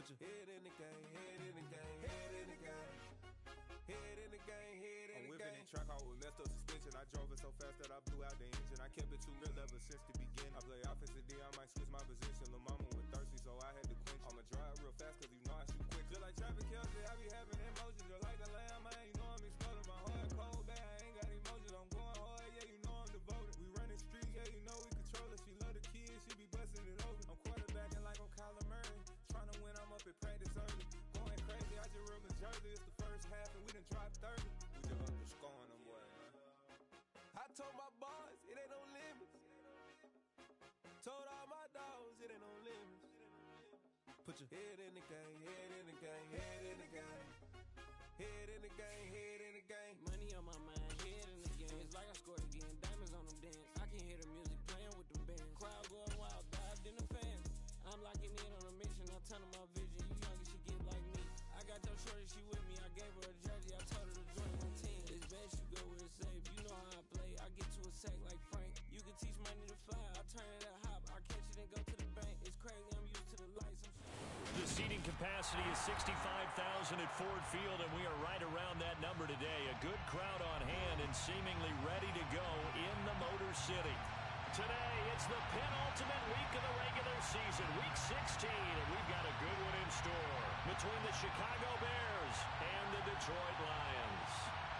Put your head in the game, head in the game, head in the game. Head in the game, head in the game. I'm whipping in track hall with messed up suspension. I drove it so fast that I blew out the engine. I kept it too real ever since the beginning. I play offensive D, I might switch my position. Lil' mama was thirsty, so I had to quench. I'ma drive real fast, cause you know I shoot quick. Just like Travis Kelce, I be having emotions. Just like the lamb, man, you know I'm exploding. My heart cold, bad, I ain't got emotions. I'm going hard, yeah, you know I'm devoted. We running streets, yeah, you know we control it. She love the kids, she be busting it over. I'm quarterbacking like I'm Kyler Murray. Trying to win, I'm up at practice early. Going crazy, I just real in Jersey. It's the first half and we done dropped 30. We just underscoring them, boy, man. I told my boys, it ain't no limits. Told all my dogs, it ain't no limits. Put your head in the game, head in the game, head in the game. Head in the game, head in the game. Money on my mind, head in the game. It's like I scored again, diamonds on them dance. I can hear the music playing with them bands. Crowd going wild, dived in the fans. I'm locking in on a mission, I'm telling my vision. You young and she get like me. I got your shorty, she with me. I gave her a jersey, I told her to join my team. It's best you go where it's safe. You know how I play. I get to a sack like Frank. You can teach money to fly. I turn it at hop. I catch it and go to the bank. It's crazy, I'm used to the lights. The seating capacity is 65,000 at Ford Field, and we are right around that number today. A good crowd on hand and seemingly ready to go in the Motor City. Today, it's the penultimate week of the regular season, week 16, and we've got a good one in store between the Chicago Bears and the Detroit Lions.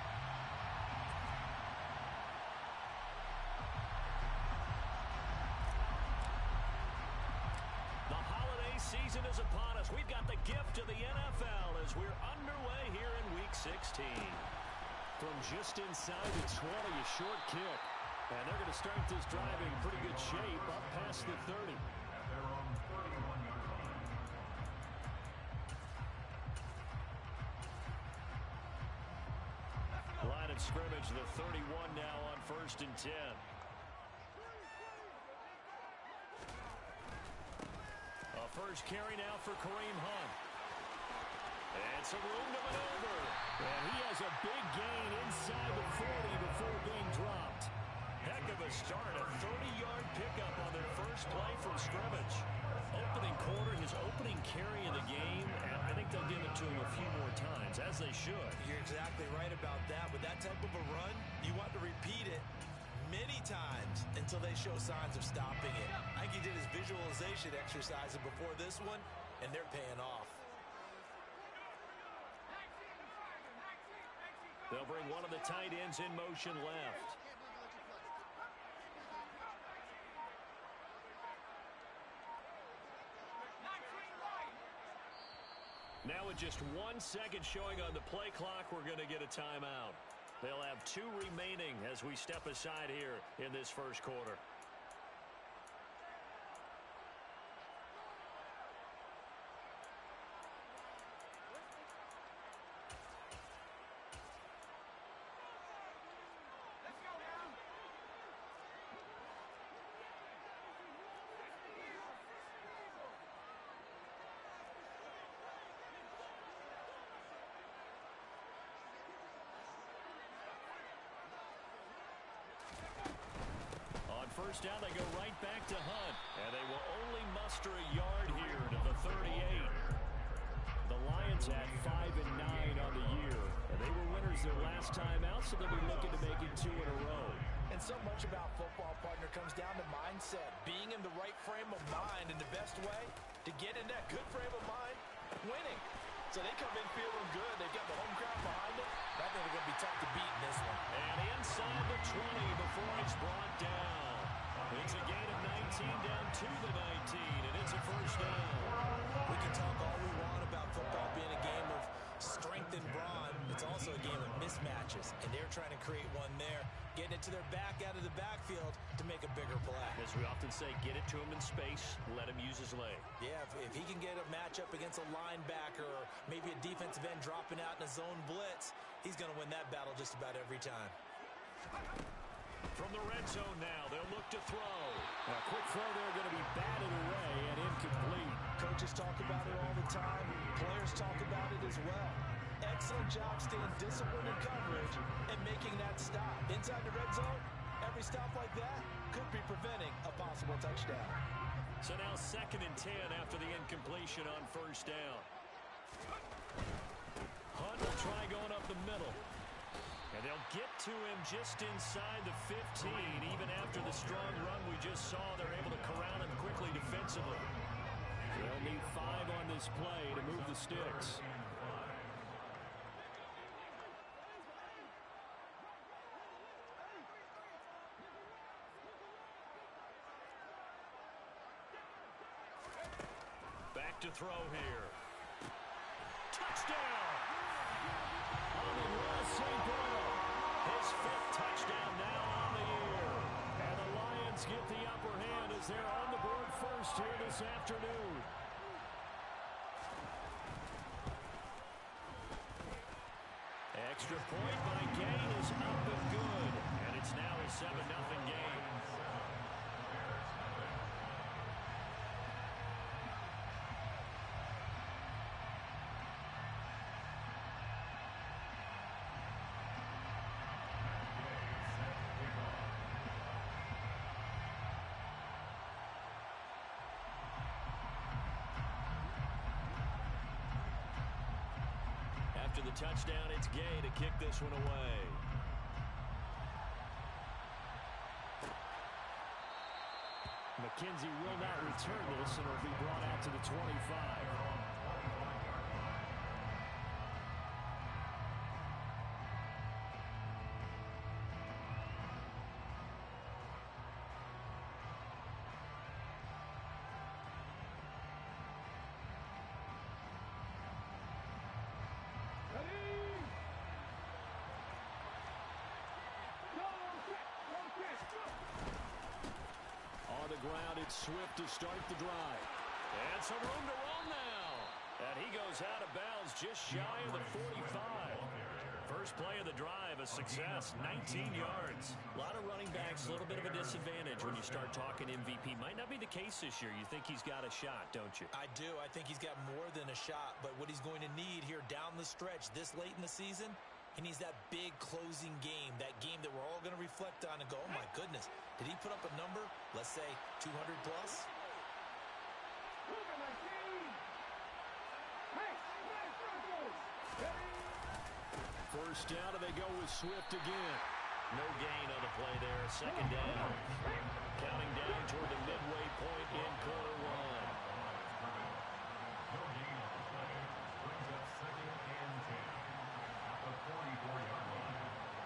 The holiday season is upon us. We've got the gift of the NFL as we're underway here in week 16. From just inside the 20, a short kick. And they're going to start this drive in pretty good shape up past the 30. Line of scrimmage, the 31 now on 1st and 10. A first carry now for Kareem Hunt. And some room to maneuver. And he has a big gain inside the 40 before being dropped. Heck of a start, a 30-yard pickup on their first play from scrimmage. Opening quarter, his opening carry in the game, and I think they'll give it to him a few more times, as they should. You're exactly right about that. With that type of a run, you want to repeat it many times until they show signs of stopping it. I think he did his visualization exercises before this one, and they're paying off. They'll bring one of the tight ends in motion left. Now with just 1 second showing on the play clock, we're going to get a timeout. They'll have 2 remaining as we step aside here in this first quarter. First down, they go right back to Hunt. And they will only muster a yard here to the 38. The Lions at 5-9 on the year. And they were winners their last time out, so they'll be looking to make it 2 in a row. And so much about football, partner, comes down to mindset. Being in the right frame of mind, and the best way to get in that good frame of mind, winning. So they come in feeling good. They've got the home crowd behind them. I think they're going to be tough to beat in this one. And inside the 20 before it's brought down. It's a gain of 19 down to the 19, and it's a first down. We can talk all we want about football being a game of strength and brawn. It's also a game of mismatches, and they're trying to create one there, getting it to their back out of the backfield to make a bigger play. As we often say, get it to him in space, let him use his leg. Yeah, if he can get a matchup against a linebacker or maybe a defensive end dropping out in a zone blitz, he's going to win that battle just about every time. From the red zone now, they'll look to throw. A quick throw there going to be batted away and incomplete. Coaches talk about it all the time. Players talk about it as well. Excellent job staying disciplined in coverage and making that stop. Inside the red zone, every stop like that could be preventing a possible touchdown. So now 2nd and 10 after the incompletion on first down. Hunt will try going up the middle. And they'll get to him just inside the 15. Even after the strong run we just saw, they're able to corral him quickly defensively. They'll need 5 on this play to move the sticks. Back to throw here. Touchdown! Amon-Ra St. Brown. His 5th touchdown now on the year. And the Lions get the upper hand as they're on the board first here this afternoon. Extra point by Gain is up and good. And it's now a 7-0 game. After the touchdown, it's Gay to kick this one away. McKenzie will not return this, and it'll be brought out to the 25. Ground, it's Swift to start the drive. And some room to roll now. And he goes out of bounds just shy of the 45. First play of the drive, a success, 19 yards. A lot of running backs, a little bit of a disadvantage when you start talking MVP. Might not be the case this year. You think he's got a shot, don't you? I do. I think he's got more than a shot. But what he's going to need here down the stretch this late in the season, he needs that big closing game, that game that we're all going to reflect on and go, oh, my goodness, did he put up a number, let's say, 200 plus? First down, and they go with Swift again. No gain on the play there. 2nd down. Counting down toward the midway point in quarter one. No gain on the play brings up 2nd and 10 at the 44-yard line.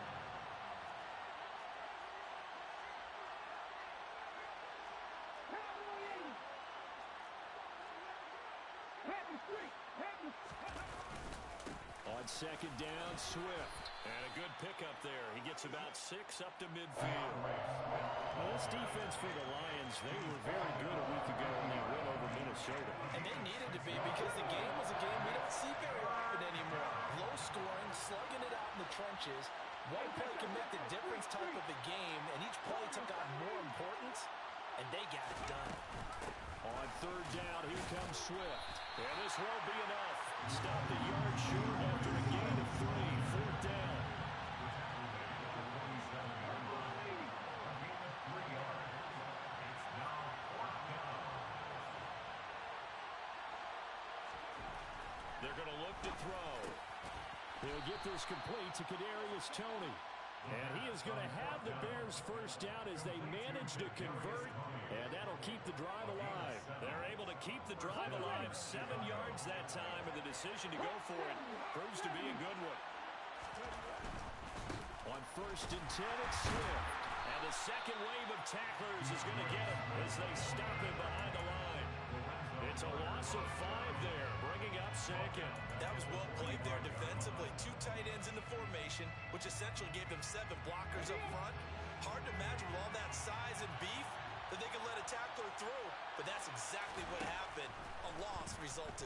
On 2nd down, Swift. And a good pickup there. He gets about 6 up to midfield. Well, this defense for the Lions, they were very good a week ago in that win over Minnesota. And they needed to be because the game was a game we don't see very often anymore. Low scoring, slugging it out in the trenches. One play can make the difference type of a game, and each play took on more importance, and they got it done. On 3rd down, here comes Swift. And this won't be enough. Stop the yard short after a gain of 3. 4th down. They're going to look to throw. He'll get this complete to Kadarius Toney. And he is going to have the Bears first down as they manage to convert, and that'll keep the drive alive. They're able to keep the drive alive 7 yards that time, and the decision to go for it proves to be a good one. On 1st and 10, it's Swift. And the second wave of tacklers is going to get him as they stop him behind the line. It's a loss of 5 there, bringing up 2nd. That was well played there defensively. 2 tight ends in the formation, which essentially gave them 7 blockers up front. Hard to imagine with all that size and beef that they could let a tackler through, but that's exactly what happened. A loss resulted.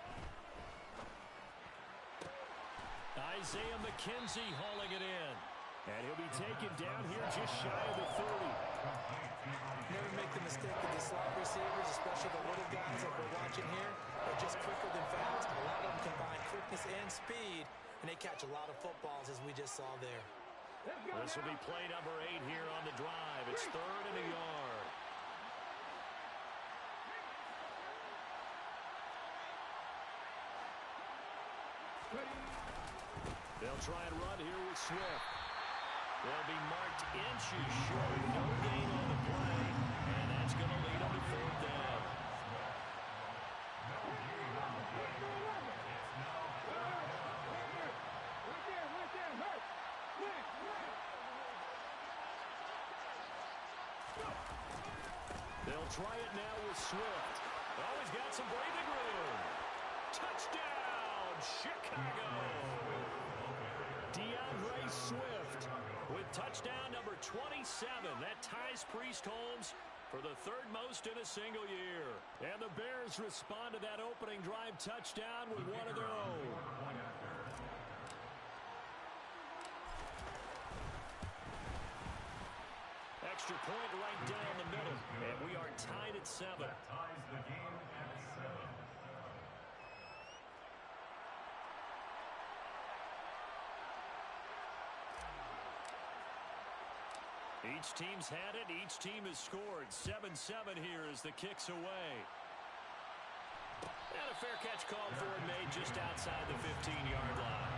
Isaiah McKenzie hauling it in. And he'll be taken down here just shy of the 30. Never make the mistake of the slot receivers, especially the little guys that we're watching here. They're just quicker than fast. A lot of them combine quickness and speed, and they catch a lot of footballs, as we just saw there. This will be play number 8 here on the drive. It's 3rd and a yard. They'll try and run here with Swift. They'll be marked inches short. No gain on the play. And that's going to lead them to fourth down. They'll try it now with Swift. Oh, he's got some breathing room. Touchdown, Chicago. DeAndre Swift with touchdown number 27. That ties Priest Holmes for the third most in a single year. And the Bears respond to that opening drive touchdown with one of their own. Extra point right down the middle. And we are tied at 7. That ties the game at 7. Each team's had it. Each team has scored. 7-7 here as the kick's away. And a fair catch called for and made just outside the 15-yard line.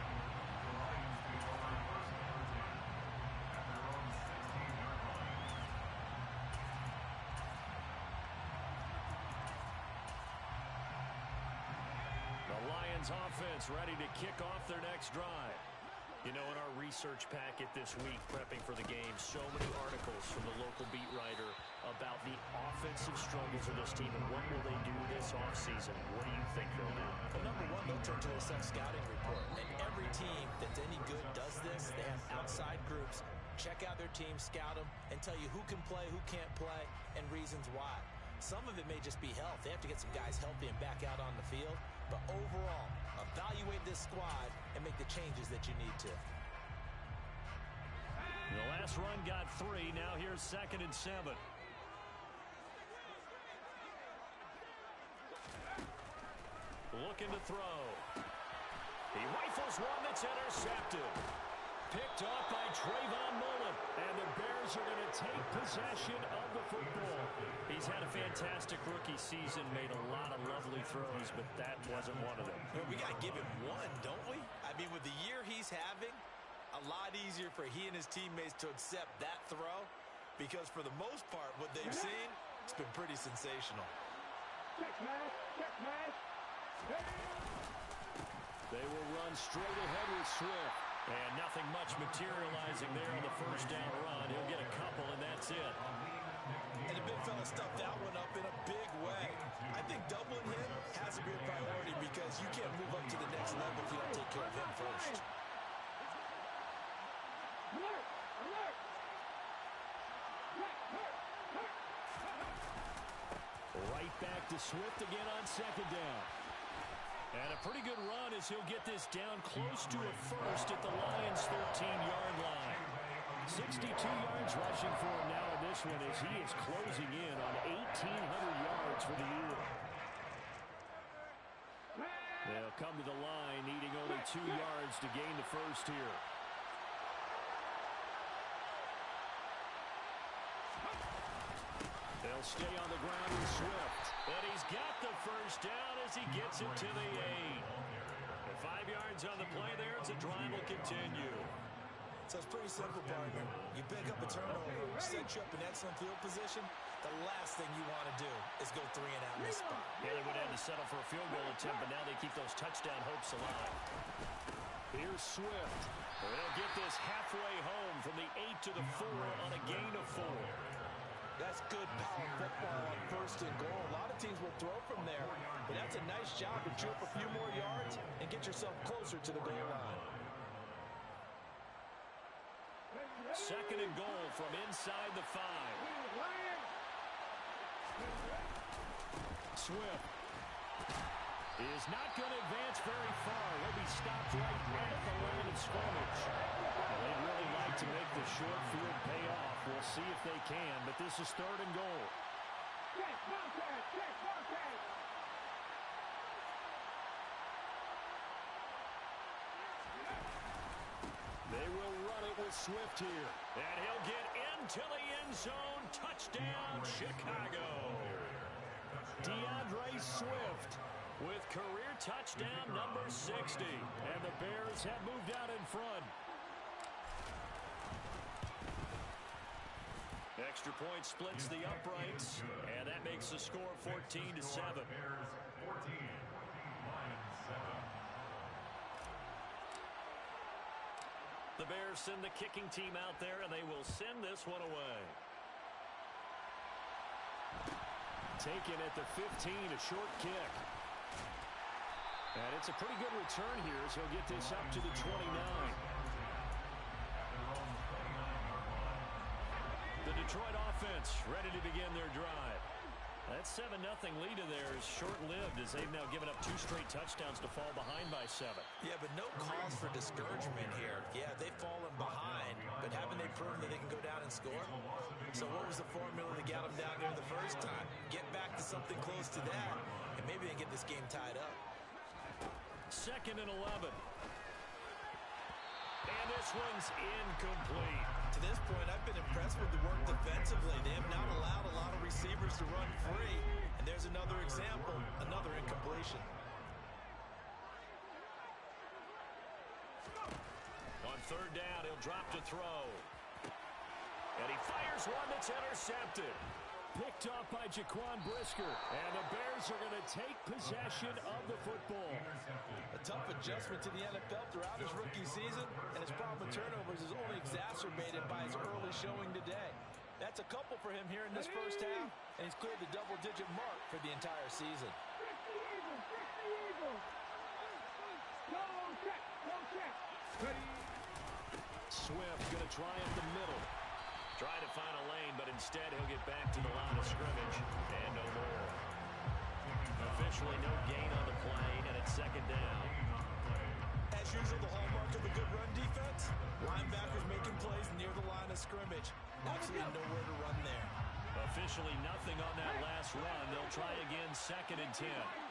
The Lions offense ready to kick off their next drive. You know, in our research packet this week, prepping for the game, so many articles from the local beat writer about the offensive struggles of this team and what will they do this offseason. What do you think they'll do? Well, number one, they'll turn to their self-scouting report. And every team that's any good does this. They have outside groups. Check out their team, scout them, and tell you who can play, who can't play, and reasons why. Some of it may just be health. They have to get some guys healthy and back out on the field. But overall, evaluate this squad and make the changes that you need to. The last run got 3. Now here's 2nd and 7. Looking to throw. He rifles one that's intercepted. Picked off by Trayvon Mullen. And the Bears are going to take possession of the football. He's had a fantastic rookie season, made a lot of lovely throws, but that wasn't one of them. Well, we got to give him one, don't we? I mean, with the year he's having, a lot easier for he and his teammates to accept that throw because for the most part, what they've seen, it's been pretty sensational. They will run straight ahead with Swift. And nothing much materializing there on the first down run. He'll get a couple, and that's it. And the big fella stuffed that one up in a big way. I think doubling him has to be a priority because you can't move up to the next level if you don't take care of him first. Right back to Swift again on 2nd down. And a pretty good run as he'll get this down close to a first at the Lions' 13-yard line. 62 yards rushing for him now in this one as he is closing in on 1,800 yards for the year. They'll come to the line, needing only 2 yards to gain the first here. They'll stay on the ground with Swift. And he's got the first down as he gets it to the 8. And 5 yards on the play there as the drive will continue. So it's pretty simple, partner. You pick up a turnover, set you up in excellent field position. The last thing you want to do is go 3 and out in this spot. Yeah, they would have to settle for a field goal attempt, but now they keep those touchdown hopes alive. Here's Swift. They'll get this halfway home from the 8 to the 4 on a gain of 4. That's good power football on 1st and goal. A lot of teams will throw from there, but that's a nice job to chew up a few more yards and get yourself closer to the goal line. 2nd and goal from inside the 5. Swift is not going to advance very far. He'll be stopped right at the line of scrimmage. And they'd really like to make the short field pay off. We'll see if they can, but this is 3rd and goal. They will run it with Swift here. And he'll get into the end zone. Touchdown, Chicago. DeAndre Swift with career touchdown number 60. And the Bears have moved out in front. Extra point splits the uprights, and that makes the score 14-7. Bears 14, Lions 7. The Bears send the kicking team out there, and they will send this one away. Taken at the 15, a short kick. And it's a pretty good return here, so he'll get this up to the 29. The Detroit offense ready to begin their drive. That 7-0 lead of theirs short-lived as they've now given up 2 straight touchdowns to fall behind by 7. Yeah, but no cause for discouragement here. Yeah, they've fallen behind, but haven't they proven that they can go down and score? So what was the formula that got them down there the first time? Get back to something close to that, and maybe they get this game tied up. 2nd and 11. And this one's incomplete. To this point, I've been impressed with the work defensively. They have not allowed a lot of receivers to run free. And there's another example, another incompletion. On 3rd down, he'll drop to throw. And he fires one that's intercepted. Picked off by Jaquan Brisker. And the Bears are going to take possession of the football. A tough adjustment to the NFL throughout his rookie season, and his problem with turnovers is only exacerbated by his early showing today. That's a couple for him here in this first half, and he's cleared the double-digit mark for the entire season. Swift going to try up the middle. Try to find a lane, but instead he'll get back to the line of scrimmage. And no more. Officially no gain on the play, and it's 2nd down. As usual, the hallmark of a good run defense, linebackers making plays near the line of scrimmage. Absolutely nowhere to run there. Officially nothing on that last run. They'll try again 2nd and 10.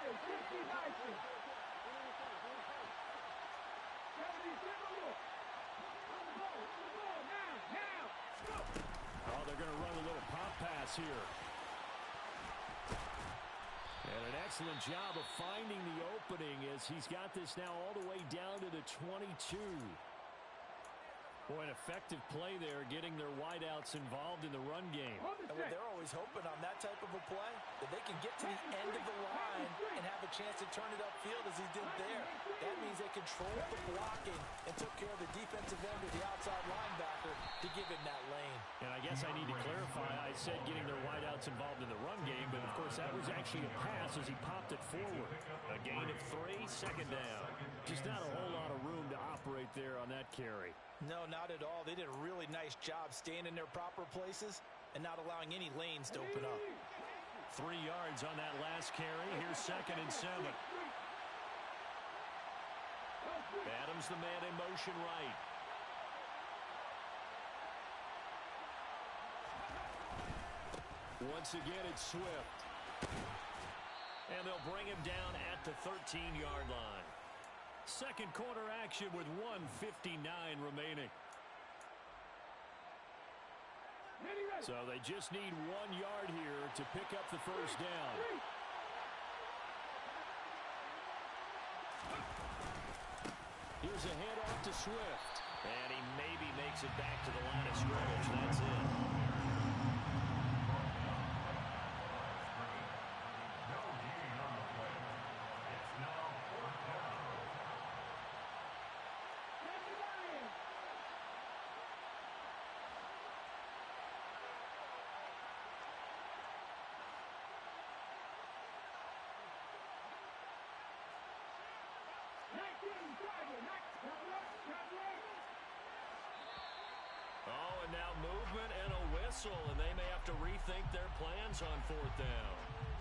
Oh, they're going to run a little pop pass here. And an excellent job of finding the opening as he's got this now all the way down to the 22. Boy, an effective play there, getting their wideouts involved in the run game. And what they're always hoping on that type of a play, that they can get to the end of the line and have a chance to turn it upfield as he did there. That means they controlled the blocking and took care of the defensive end or the outside linebacker to give him that lane. And I guess I need to clarify, I said getting their wideouts involved in the run game, but of course that was actually a pass as he popped it forward. A gain of 3, 2nd down. Just not a whole lot of room to operate there on that carry. No, not at all. They did a really nice job staying in their proper places and not allowing any lanes to open up. 3 yards on that last carry. Here's 2nd and 7. Adams the man in motion right. Once again, it's Swift. And they'll bring him down at the 13-yard line. 2nd quarter action with 1:59 remaining. So they just need 1 yard here to pick up the first down. Here's a handoff to Swift. And he maybe makes it back to the line of scrimmage. That's it. Oh, and now movement and a whistle, and they may have to rethink their plans on 4th down.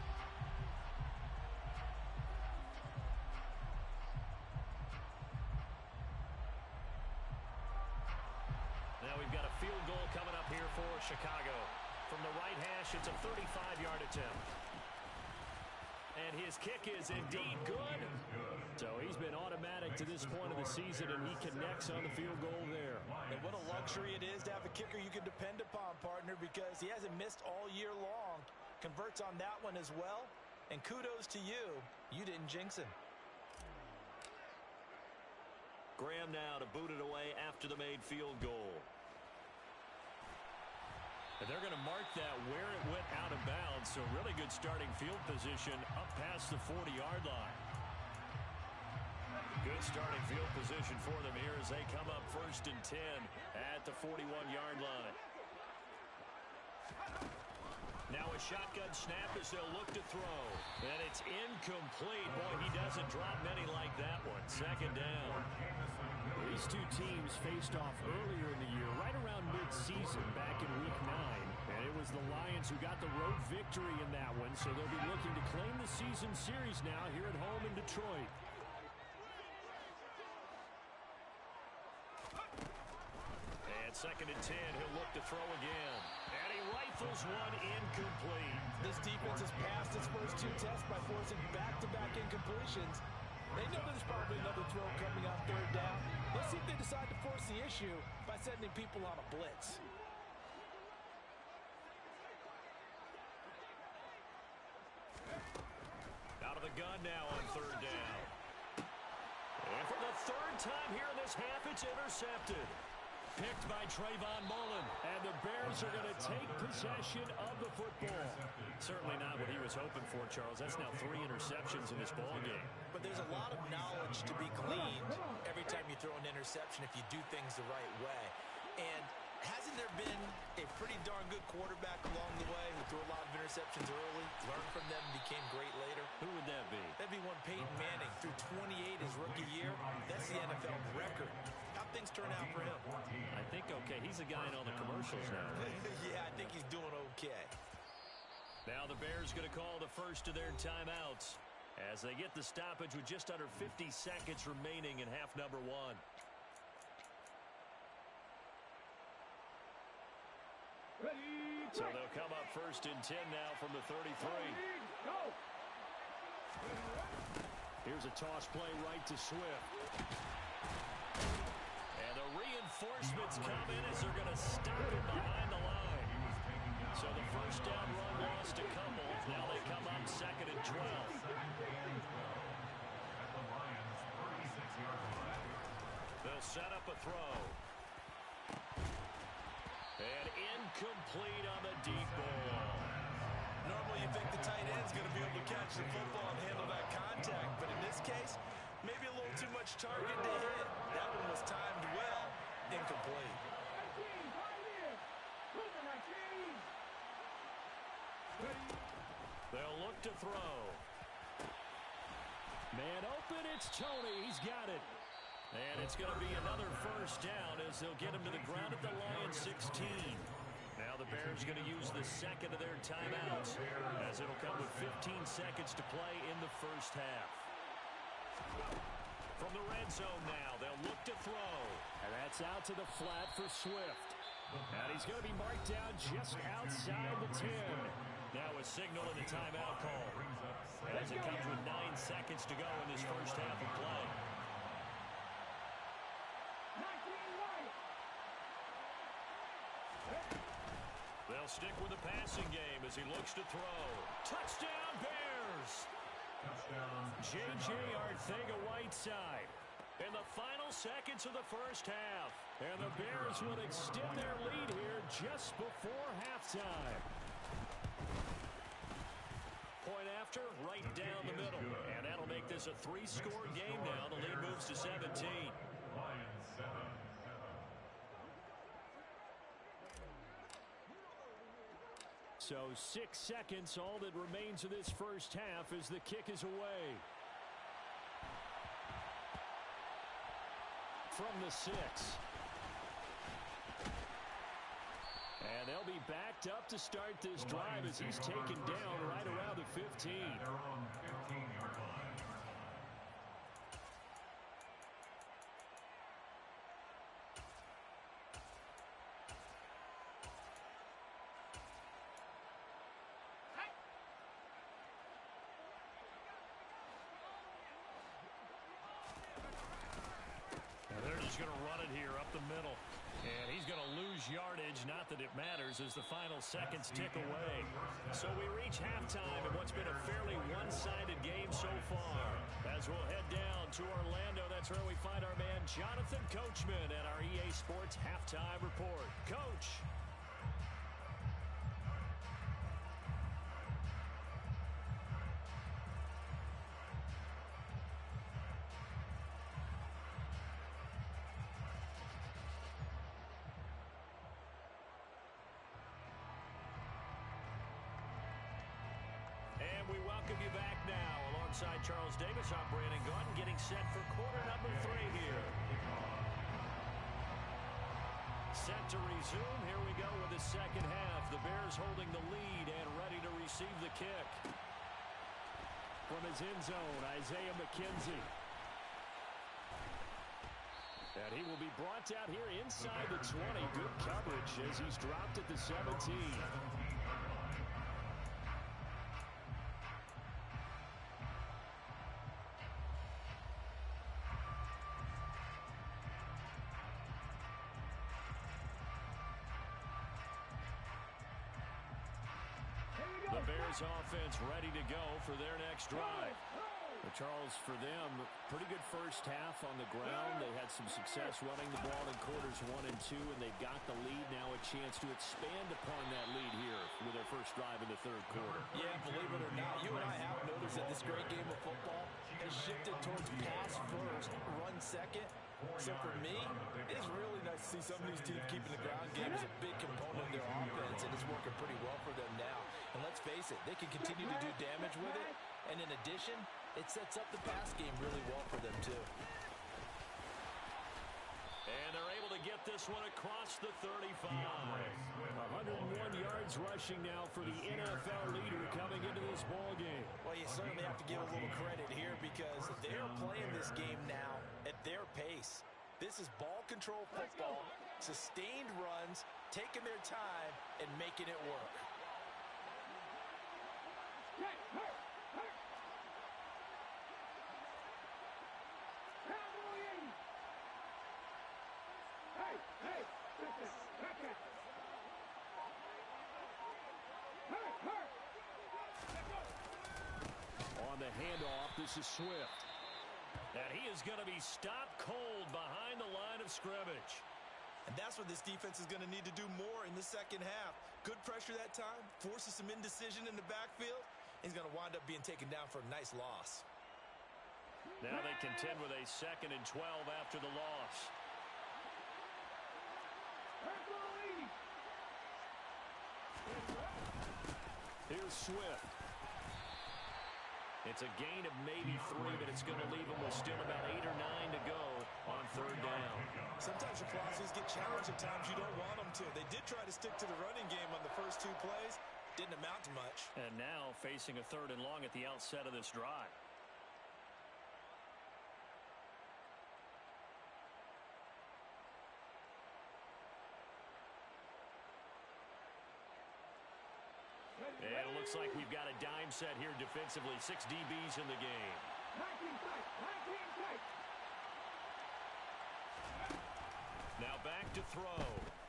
Now we've got a field goal coming up here for Chicago. From the right hash, it's a 35-yard attempt. And his kick is indeed good. So he's been automatic to this point of the season, and he connects on the field goal there. And what a luxury it is to have a kicker you can depend upon, partner, because he hasn't missed all year long. Converts on that one as well. And kudos to you. You didn't jinx him. Graham now to boot it away after the made field goal. And they're going to mark that where it went out of bounds. So really good starting field position up past the 40-yard line. Good starting field position for them here as they come up 1st and 10 at the 41-yard line. Now a shotgun snap as they'll look to throw. And it's incomplete. Boy, he doesn't drop many like that one. 2nd down. These two teams faced off earlier in the year, right around mid-season back in Week 9. And it was the Lions who got the road victory in that one, so they'll be looking to claim the season series now here at home in Detroit. And 2nd and 10, he'll look to throw again. And he rifles one incomplete. This defense has passed its first 2 tests by forcing back-to-back incompletions. They know there's probably another throw coming on 3rd down. Let's see if they decide to force the issue by sending people on a blitz. Out of the gun now on 3rd down. And for the 3rd time here in this half, it's intercepted. Picked by Trayvon Mullen. And the Bears are going to take possession of the football. Certainly not what he was hoping for, Charles. That's now 3 interceptions in this ballgame. But there's a lot of knowledge to be gleaned every time you throw an interception if you do things the right way. And hasn't there been a pretty darn good quarterback along the way who threw a lot of interceptions early, learned from them, and became great later? Who would that be? That'd be one Peyton Manning. Threw 28 his rookie year. That's the NFL record. How'd things turn out for him? I think okay. He's a guy in all the commercials now. Yeah, I think he's doing okay. Now the Bears going to call the first of their timeouts as they get the stoppage with just under 50 seconds remaining in half number 1. So they'll come up 1st and 10 now from the 33. Here's a toss play right to Swift. And the reinforcements come in as they're going to stop him behind the line. So the 1st down run lost a couple. Now they come up 2nd and 12. They'll set up a throw. And incomplete on the deep ball. Normally you think the tight end's going to be able to catch the football and handle that contact. But in this case, maybe a little too much target to hit. That one was timed well. Incomplete. They'll look to throw. Man open, it's Tony. He's got it. And it's going to be another 1st down as they'll get him to the ground at the Lions 16. Now the Bears going to use the 2nd of their timeouts as it'll come with 15 seconds to play in the 1st half. From the red zone now, they'll look to throw. And that's out to the flat for Swift. And he's going to be marked down just outside the 10. Now a signal and a timeout call as it comes with 9 seconds to go in this 1st half of play. They'll stick with the passing game as he looks to throw. Touchdown Bears! J.J. Arcega-Whiteside in the final seconds of the 1st half. And the Bears will extend their lead here just before halftime. Point after, right down the middle. And that'll make this a 3-score game now. The lead moves to 17. So 6 seconds, all that remains of this 1st half as the kick is away. From the 6. And they'll be backed up to start this drive as he's taken down right around the 15. They're just going to run it here up the middle. And he's going to lose yardage, not that it matters, as the final seconds tick away. So we reach halftime in what's been a fairly one-sided game so far. As we'll head down to Orlando, that's where we find our man Jonathan Coachman at our EA Sports Halftime Report. Coach. We welcome you back now. Alongside Charles Davis, I'm Brandon Gaudin, getting set for quarter number 3 here. Set to resume. Here we go with the second half. The Bears holding the lead and ready to receive the kick. From his end zone, Isaiah McKenzie. And he will be brought out here inside the 20. Good coverage as he's dropped at the 17. The Bears offense ready to go for their next drive. Well, Charles, for them, pretty good first half on the ground. They had some success running the ball in quarters 1 and 2, and they've got the lead. Now a chance to expand upon that lead here with their first drive in the third quarter. Yeah, believe it or not, you and I have noticed that this great game of football has shifted towards pass first, run second. So for me, it's really nice to see some of these teams keeping the ground game as a big component of their offense, and it's working pretty well for them now. And let's face it, they can continue to do damage with it, and in addition, it sets up the pass game really well for them too. And they're able to get this one across the 35. 101 yards rushing now for the NFL leader coming into this ball game. Well, you certainly have to give a little credit here because they're playing this game now at their pace. This is ball control football, sustained runs, taking their time, and making it work. On the handoff, this is Swift. And he is going to be stopped cold behind the line of scrimmage. And that's what this defense is going to need to do more in the second half. Good pressure that time, forces some indecision in the backfield. He's going to wind up being taken down for a nice loss. Now they contend with a 2nd and 12 after the loss. Here's Swift. It's a gain of maybe 3, but it's going to leave them with still about 8 or 9 to go on 3rd down. Sometimes your philosophies get challenged at times you don't want them to. They did try to stick to the running game on the first 2 plays. Didn't amount to much. And now facing a 3rd and long at the outset of this drive. And it looks like we've got a dime set here defensively. 6 DBs in the game. Now back to throw.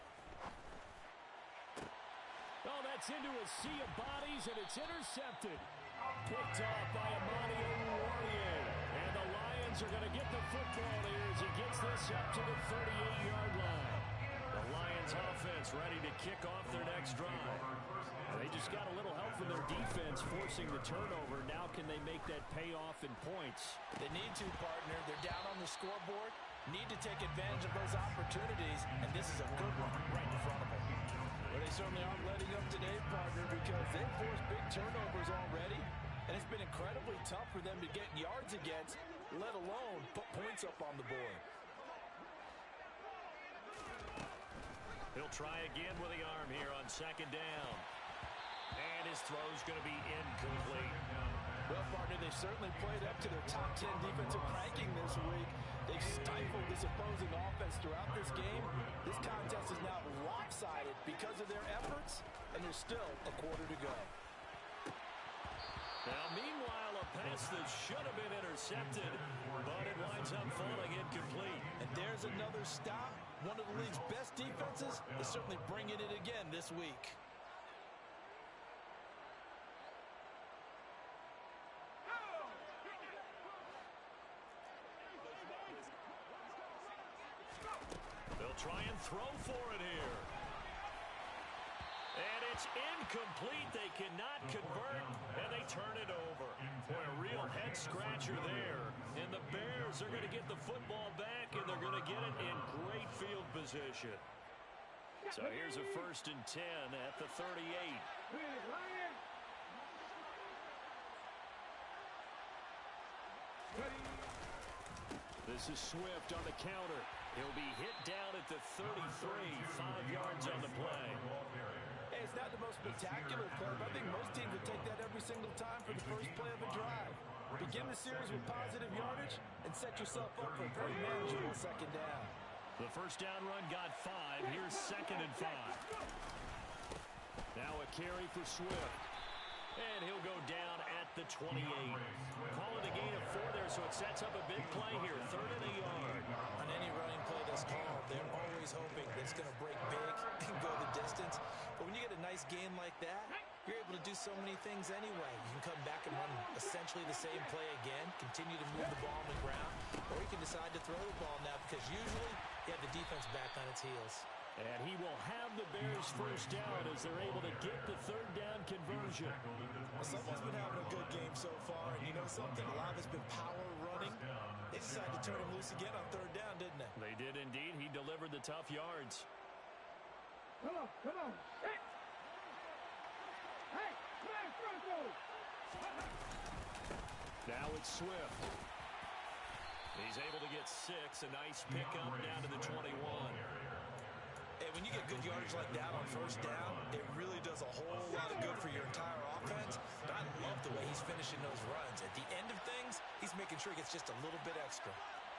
Oh, that's into a sea of bodies, and it's intercepted. Picked off by Amani Oruwariye. And the Lions are going to get the football here as he gets this up to the 38-yard line. The Lions offense ready to kick off their next drive. They just got a little help from their defense forcing the turnover. Now can they make that pay off in points? They need to, partner. They're down on the scoreboard. Need to take advantage of those opportunities, and this is a good one right in front of them. But they certainly aren't letting up today, partner, because they've forced big turnovers already, and it's been incredibly tough for them to get yards against, let alone put points up on the board. He'll try again with the arm here on 2nd down. And his throw's going to be incomplete. Well, partner, they've certainly played up to their top 10 defensive ranking this week. They've stifled this opposing offense throughout this game. This contest is now lopsided because of their efforts, and there's still a quarter to go. Now, meanwhile, a pass that should have been intercepted, but it winds up falling incomplete. And there's another stop one of the league's best defenses is certainly bringing it again this week. They'll try and throw for it here. And it's incomplete. They cannot convert, and they turn it over. Boy, a real head-scratcher there. And the Bears are going to get the football back, and they're going to get it in great field position. So here's a 1st and 10 at the 38. This is Swift on the counter. He'll be hit down at the 33, 5 yards on the play. Hey, it's not the most spectacular play, but I think most teams would take that every single time for the first play of a drive. Begin the series with positive yardage and set yourself up for a very manageable 2nd down. The first down run got 5. Here's 2nd and 5. Now a carry for Swift. And he'll go down at the 28. Calling a gain of 4 there, so it sets up a big play here. 3rd and a yard. On any running play that's called, they're always hoping that it's going to break big and go the distance. But when you get a nice gain like that, you're able to do so many things anyway. You can come back and run essentially the same play again, continue to move the ball on the ground, or you can decide to throw the ball now because usually you have the defense back on its heels. And he will have the Bears first down as they're able to get the 3rd down conversion. Well, someone's been having a good game so far, and you know something? A lot of it's been power running. They decided to turn him loose again on 3rd down, didn't they? They did indeed. He delivered the tough yards. Come on. Hey! Hey! Now it's Swift. He's able to get 6. A nice pickup down to the 21. Hey, when you get good yardage like that on 1st down, it really does a whole lot of good for your entire offense. But I love the way he's finishing those runs. At the end of things, he's making sure he gets just a little bit extra.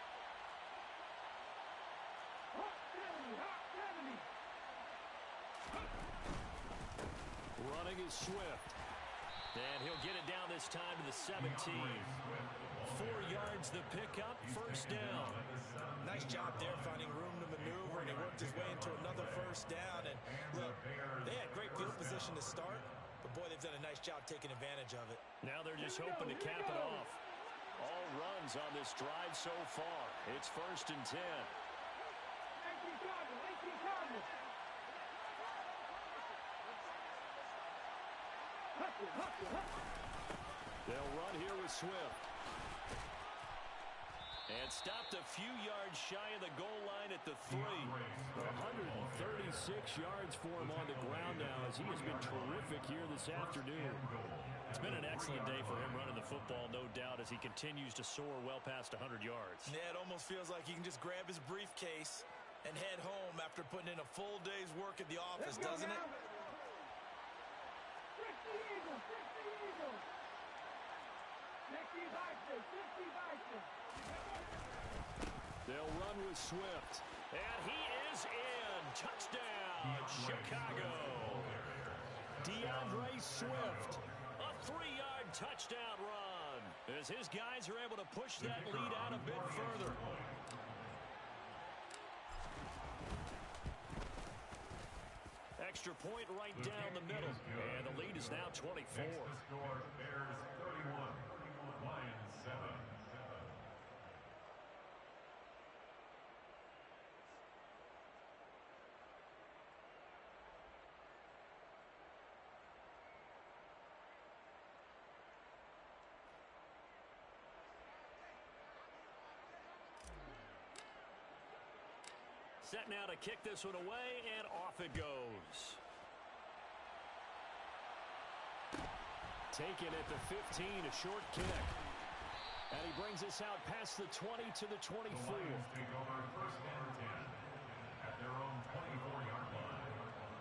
Running is Swift. And he'll get it down this time to the 17. 4 yards the pickup, 1st down. Nice job there finding room to maneuver, and he worked his way into another 1st down. And look, they had great field position to start, but boy, they've done a nice job taking advantage of it. Now they're just hoping to cap it off. All runs on this drive so far. It's 1st and 10. They'll run here with Swift. And stopped a few yards shy of the goal line at the 3. 136 yards for him on the ground now as he has been terrific here this afternoon. It's been an excellent day for him running the football, no doubt, as he continues to soar well past 100 yards. Yeah, it almost feels like he can just grab his briefcase and head home after putting in a full day's work at the office, doesn't it? They'll run with Swift. And he is in. Touchdown, Chicago. DeAndre Swift. A 3-yard touchdown run as his guys are able to push that lead out a bit further. Extra point right down the middle. And the lead is now 24. Bears 31, Lions 7. Set now to kick this one away, and off it goes. Taken at the 15, a short kick. And he brings us out past the 20 to the 24. The Lions take over 1st and 10 at their own 24-yard line.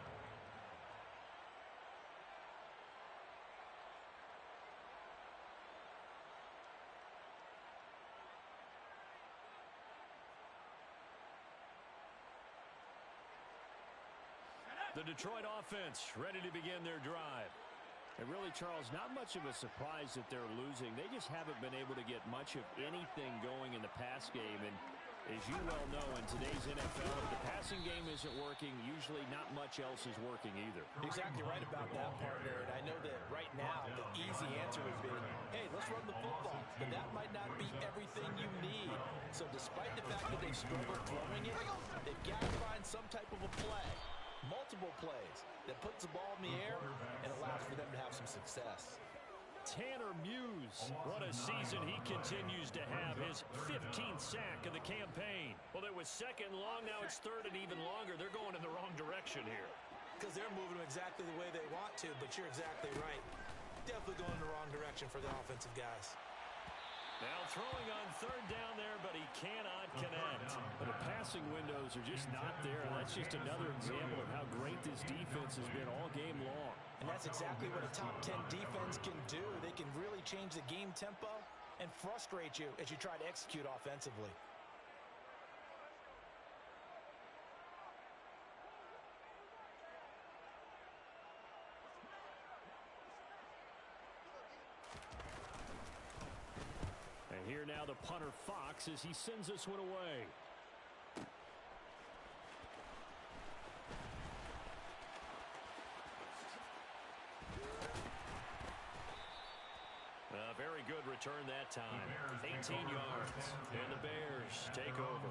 The Detroit offense ready to begin their drive. And really, Charles, not much of a surprise that they're losing. They just haven't been able to get much of anything going in the pass game. And As you well know, in today's NFL, if the passing game isn't working, usually not much else is working either. Exactly right about that, partner. And I know that right now the easy answer would be, hey, let's run the football. But that might not be everything you need. So despite the fact that they've struggled throwing it, they've got to find some type of a play, multiple plays, that puts the ball in the air and allows for them to have some success. Tanner Muse, what a season he continues to have, his 15th sack of the campaign. Well, it was second long, now it's third and even longer. They're going in the wrong direction here. Because they're moving them exactly the way they want to, but you're exactly right. Definitely going in the wrong direction for the offensive guys. Now throwing on third down there, but he cannot connect. But the passing windows are just not there. That's just another example of how great this defense has been all game long. And that's exactly what a top 10 defense can do. They can really change the game tempo and frustrate you as you try to execute offensively. And here now the punter Fox as he sends this one away. A very good return that time. 18 yards. And the Bears take over.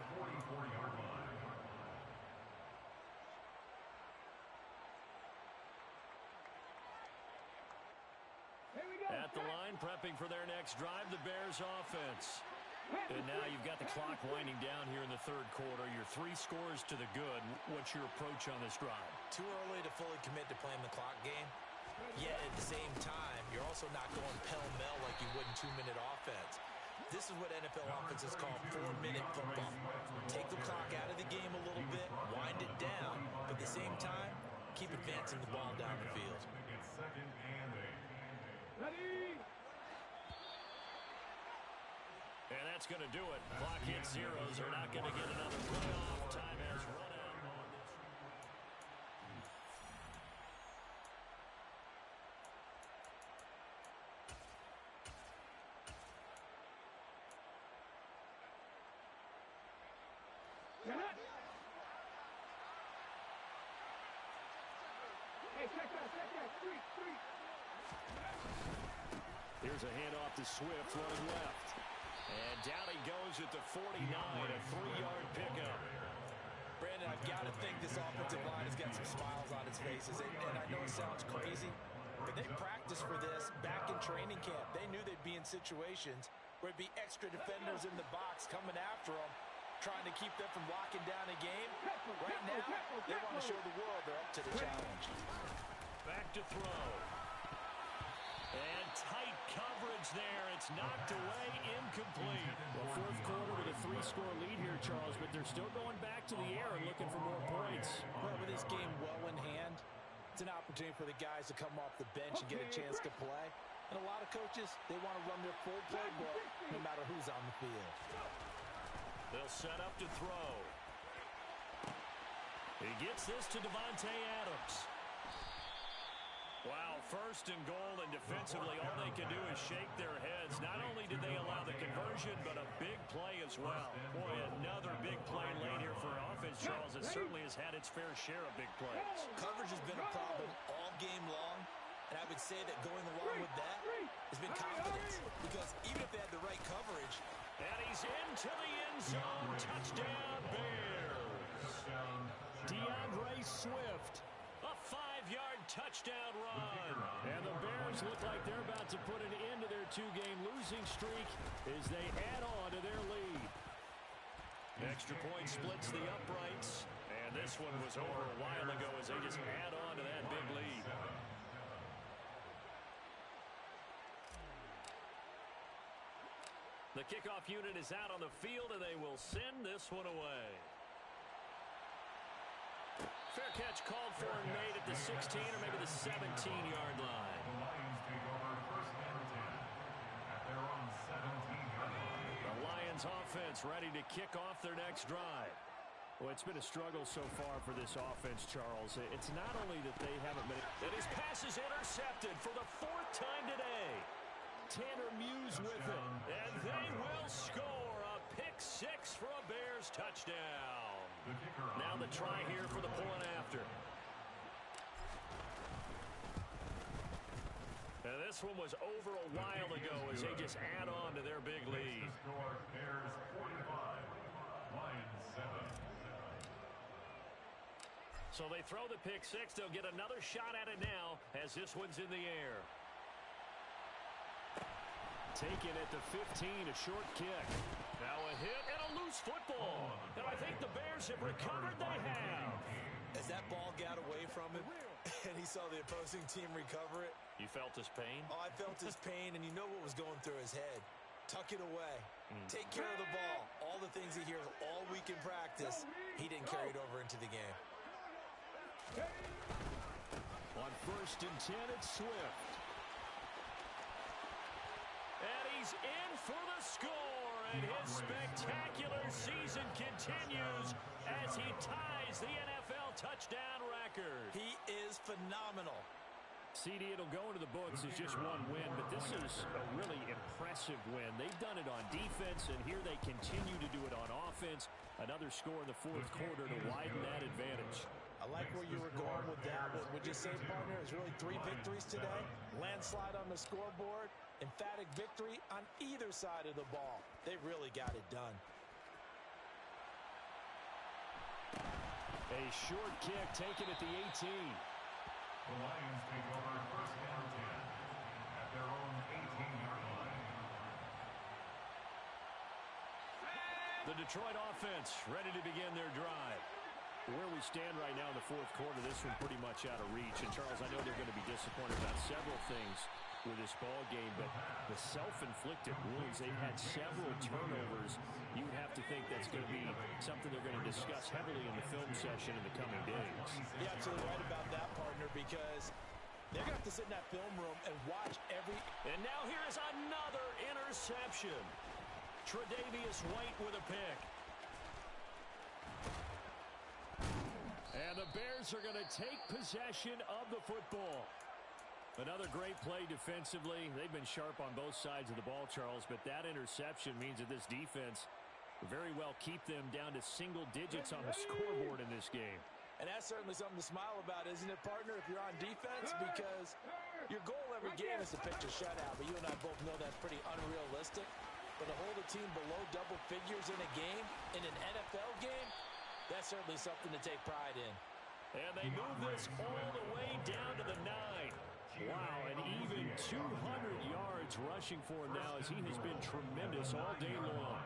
At the line, prepping for their next drive, the Bears offense. And now you've got the clock winding down here in the third quarter. Your 3 scores to the good. What's your approach on this drive? Too early to fully commit to playing the clock game. Yet at the same time, you're also not going pell-mell like you would in 2-minute offense. This is what NFL offenses call 4-minute football. Take the clock out of the game a little bit, wind it down, but at the same time, keep advancing the ball down the field. Ready? And that's going to do it. Clock hits zeros. They're not going to get another playoff. Time has run out. Hey, check that. Three. Here's a handoff to Swift running left. And down he goes at the 49, a 3-yard pickup. Brandon, I've got to think this offensive line has got some smiles on its faces. And I know it sounds crazy, but they practiced for this back in training camp. They knew they'd be in situations where it'd be extra defenders in the box coming after them, trying to keep them from locking down a game. Right now, they want to show the world they're up to the challenge. Back to throw. And tight coverage there. It's knocked away, incomplete. Well, fourth quarter with a 3-score lead here, Charles, but they're still going back to the air and looking for more points. Well, with this game well in hand, it's an opportunity for the guys to come off the bench and get a chance to play. And a lot of coaches, they want to run their full playbook no matter who's on the field. They'll set up to throw. He gets this to Davante Adams. Wow, first and goal, and defensively, all they can do is shake their heads. Not only did they allow the conversion, but a big play as well. Boy, another big play late here for offense, Charles. It certainly has had its fair share of big plays. Coverage has been a problem all game long, and I would say that going along with that has been confidence. Because even if they had the right coverage, and he's into the end zone. Touchdown, Bears. DeAndre Swift. A 5-yard touchdown run. And the Bears look like they're about to put an end to their 2-game losing streak as they add on to their lead. Extra point splits the uprights. And this one was over a while ago as they just add on to that big lead. The kickoff unit is out on the field, and they will send this one away. Fair catch called for and made at the 16 or maybe the 17-yard line. The Lions take over first and 10 at their own 17-yard line. The Lions offense ready to kick off their next drive. Well, it's been a struggle so far for this offense, Charles. It's not only that they haven't been... And his pass is intercepted for the 4th time today. Tanner Muse with it. And they will score a pick six for a Bears touchdown. Now the try here for the point after. And this one was over a while ago as they just add on to their big lead. Bears 45, Lions 7. So they throw the pick six. They'll get another shot at it now as this one's in the air. Taken at the 15, a short kick. Now a hit and a loose football. And I think the Bears have recovered. They have. As that ball got away from him and he saw the opposing team recover it. You felt his pain? Oh, I felt his pain, and you know what was going through his head. Tuck it away. Take care of the ball. All the things he hears all week in practice, he didn't carry it over into the game. On 1st and 10, it's Swift. And he's in for the score, and his spectacular season continues as he ties the NFL touchdown record. He is phenomenal. CD, it'll go into the books as just one win, but this is a really impressive win. They've done it on defense, and here they continue to do it on offense. Another score in the fourth quarter to widen that advantage. I like where you were going with that. What would you say, partner? It's really 3 victories today. Landslide on the scoreboard. Emphatic victory on either side of the ball. They really got it done. A short kick taken at the 18. The Lions take over 1st down 10 at their own 18-yard line. The Detroit offense ready to begin their drive. Where we stand right now in the fourth quarter, this one pretty much out of reach. And, Charles, I know they're going to be disappointed about several things with this ball game, but the self-inflicted wounds, they've had several turnovers. You would have to think that's going to be something they're going to discuss heavily in the film session in the coming days. You're absolutely right about that, partner, because they're going to have to sit in that film room and watch every... And now here is another interception. Tre'Davious White with a pick. And the Bears are going to take possession of the football. Another great play defensively. They've been sharp on both sides of the ball, Charles, but that interception means that this defense very well keep them down to single digits on the scoreboard in this game. And that's certainly something to smile about, isn't it, partner, if you're on defense? Because your goal every game is to pitch a shutout, but you and I both know that's pretty unrealistic. But to hold a team below double figures in a game, in an NFL game, that's certainly something to take pride in. And they move this all the way down to the 9. Wow, and even 200 yards rushing for him now as he has been tremendous all day long.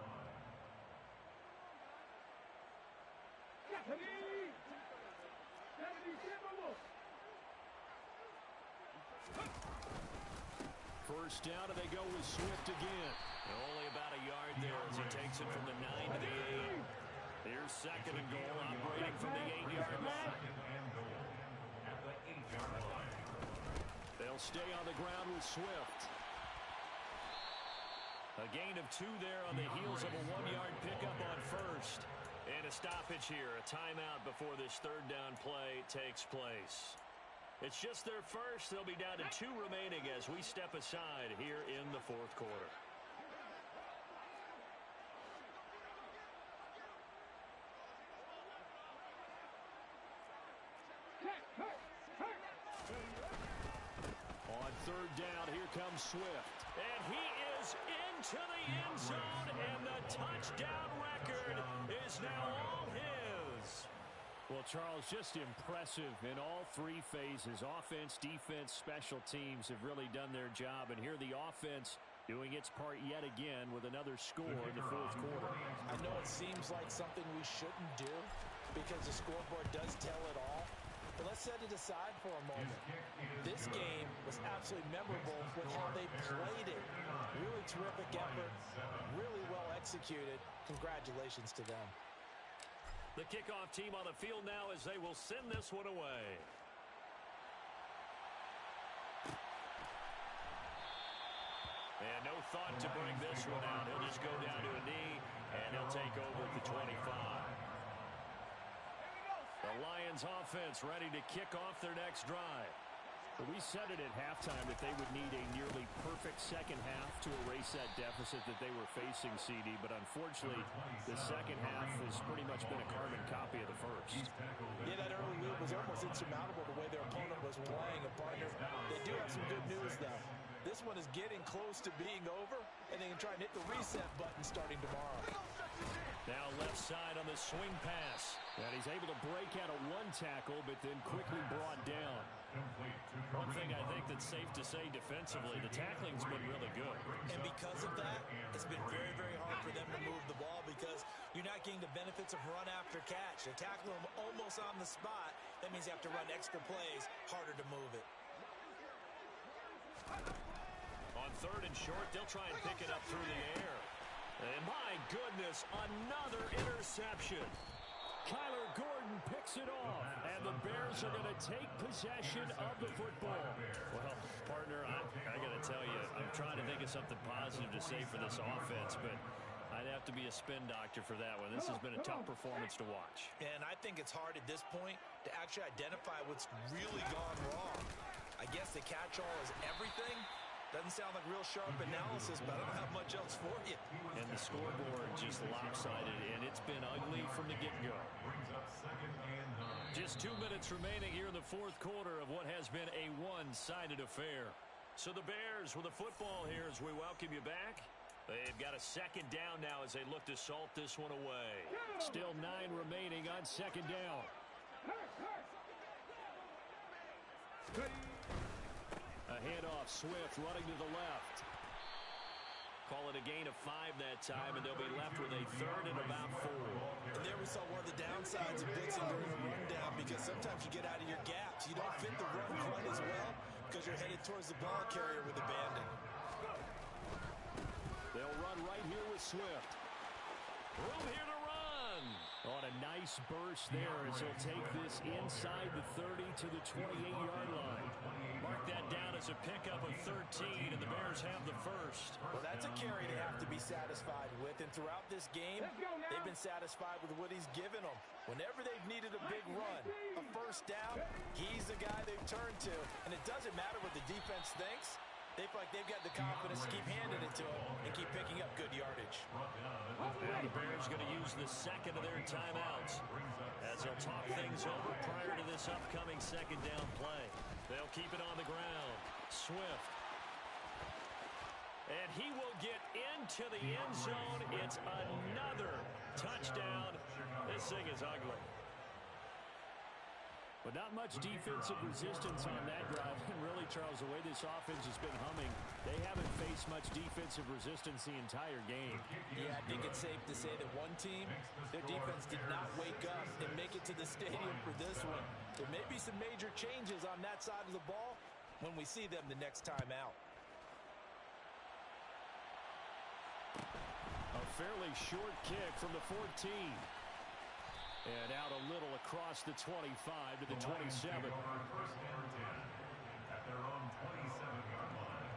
First down, and they go with Swift again. And only about a yard there as he takes it from the 9 to the 8. Here's 2nd and goal, operating from the 8-yard line. They'll stay on the ground with Swift. A gain of 2 there on the heels of a 1-yard pickup on first. And a stoppage here, a timeout before this 3rd down play takes place. It's just their first. They'll be down to 2 remaining as we step aside here in the fourth quarter. On 3rd down, here comes Swift. And he is into the end zone, and the touchdown record is now all his. Well, Charles, just impressive in all 3 phases. Offense, defense, special teams have really done their job. And here the offense doing its part yet again with another score in the fourth quarter. I know it seems like something we shouldn't do because the scoreboard does tell it all. But let's set it aside for a moment. This game was absolutely memorable with how they played it. Really terrific effort, really well executed. Congratulations to them. The kickoff team on the field now as they will send this one away. And no thought to bring this one out. He'll just go down to a knee, and he'll take over at the 25. The Lions offense ready to kick off their next drive. Well, we said it at halftime that they would need a nearly perfect second half to erase that deficit that they were facing, CD. But unfortunately, the second half has pretty much been a carbon copy of the first. Yeah, that early lead was almost insurmountable the way their opponent was playing. And partner, they do have some good news, though. This one is getting close to being over, and they can try and hit the reset button starting tomorrow. Now left side on the swing pass. And he's able to break out of one tackle, but then quickly brought down. One thing I think that's safe to say defensively, the tackling's been really good. And because of that, it's been very, very hard for them to move the ball because you're not getting the benefits of run after catch. They tackle them almost on the spot. That means you have to run extra plays, harder to move it. On third and short, they'll try and pick it up through the air. And my goodness, another interception. Kyler Gordon picks it off, and the Bears are going to take possession of the football. Well, partner, I got to tell you, I'm trying to think of something positive to say for this offense, but I'd have to be a spin doctor for that one. This has been a tough performance to watch. And I think it's hard at this point to actually identify what's really gone wrong. I guess the catch-all is everything. Doesn't sound like real sharp analysis, but I don't have much else for you. And the scoreboard just lopsided, and it's been ugly from the get-go. Just 2 minutes remaining here in the fourth quarter of what has been a one-sided affair. So the Bears with the football here as we welcome you back. They've got a second down now as they look to salt this one away. Still 9 remaining on second down. A handoff, Swift running to the left. Call it a gain of 5 that time, and they'll be left with a third and about 4. And there we saw one of the downsides of blitzing during the rundown because sometimes you get out of your gaps. You don't fit the run front as well because you're headed towards the ball carrier with abandon. They'll run right here with Swift. Room here to run. On a nice burst there as he'll take this inside the 30 to the 28-yard line. Mark that down as a pickup of 13, and the Bears have the first. Well, that's a carry they have to be satisfied with, and throughout this game, they've been satisfied with what he's given them. Whenever they've needed a big run, a first down, he's the guy they've turned to, and it doesn't matter what the defense thinks. They feel like they've got the confidence to keep handing it to him and keep picking up good yardage. And the Bears going to use the second of their timeouts as they'll talk things over prior to this upcoming second down play. They'll keep it on the ground. Swift. And he will get into the end zone. It's another touchdown. This thing is ugly. But not much defensive resistance on that drive. And really, Charles, the way this offense has been humming, they haven't faced much defensive resistance the entire game. Yeah, I think it's safe to say that one team, their defense did not wake up and make it to the stadium for this one. There may be some major changes on that side of the ball when we see them the next time out. A fairly short kick from the 14. And out a little across the 25 to the 27. First down 10 at their own 27-yard line.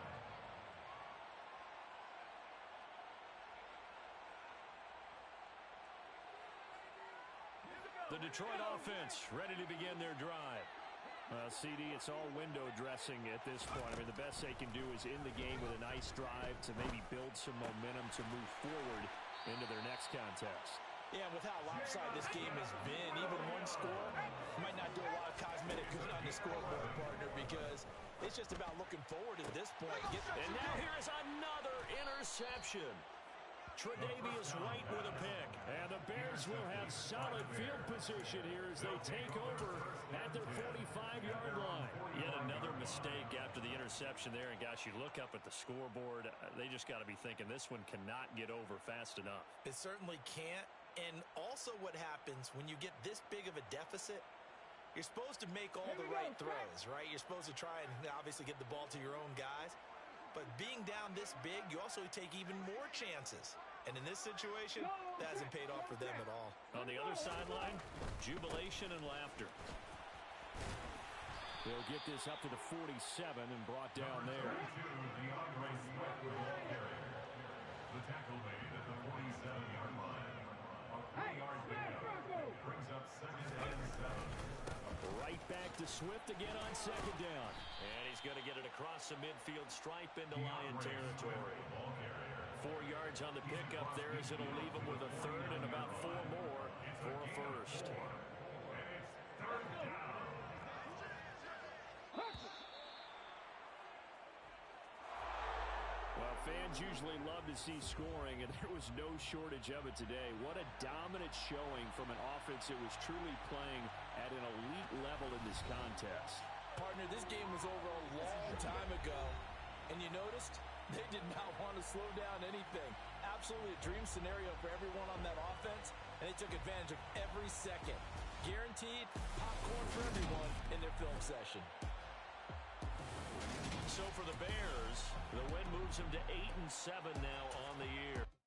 The Detroit offense ready to begin their drive. CD, it's all window dressing at this point. I mean, the best they can do is in the game with a nice drive to maybe build some momentum to move forward into their next contest. Yeah, with how lopsided this game has been, even one score might not do a lot of cosmetic good on the scoreboard, partner, because it's just about looking forward at this point. And now here is another interception. Tre'Davious White with a pick. And the Bears will have solid field position here as they take over at their 45-yard line. Yet another mistake after the interception there. And, gosh, you look up at the scoreboard, they just got to be thinking this one cannot get over fast enough. It certainly can't. And also what happens when you get this big of a deficit, you're supposed to make all the right throws, right? You're supposed to try and obviously get the ball to your own guys. But being down this big, you also take even more chances. And in this situation, that hasn't paid off for them at all. On the other sideline, jubilation and laughter. They'll get this up to the 47 and brought down there. DeAndre Swift with ball carrier. The tackle made at the 47-yard line. A 3-yard pickup brings up second and 7. Right back to Swift again on second down. And he's going to get it across the midfield stripe into Lion territory. 4 yards on the pickup there as it'll leave him with a third and about 4 more for a first. Well, fans usually love to see scoring, and there was no shortage of it today. What a dominant showing from an offense that was truly playing at an elite level in this contest. Partner, this game was over a long time ago, and you noticed they did not want to slow down anything. Absolutely a dream scenario for everyone on that offense, and they took advantage of every second. Guaranteed popcorn for everyone in their film session. So for the Bears, the win moves them to 8-7 now on the year.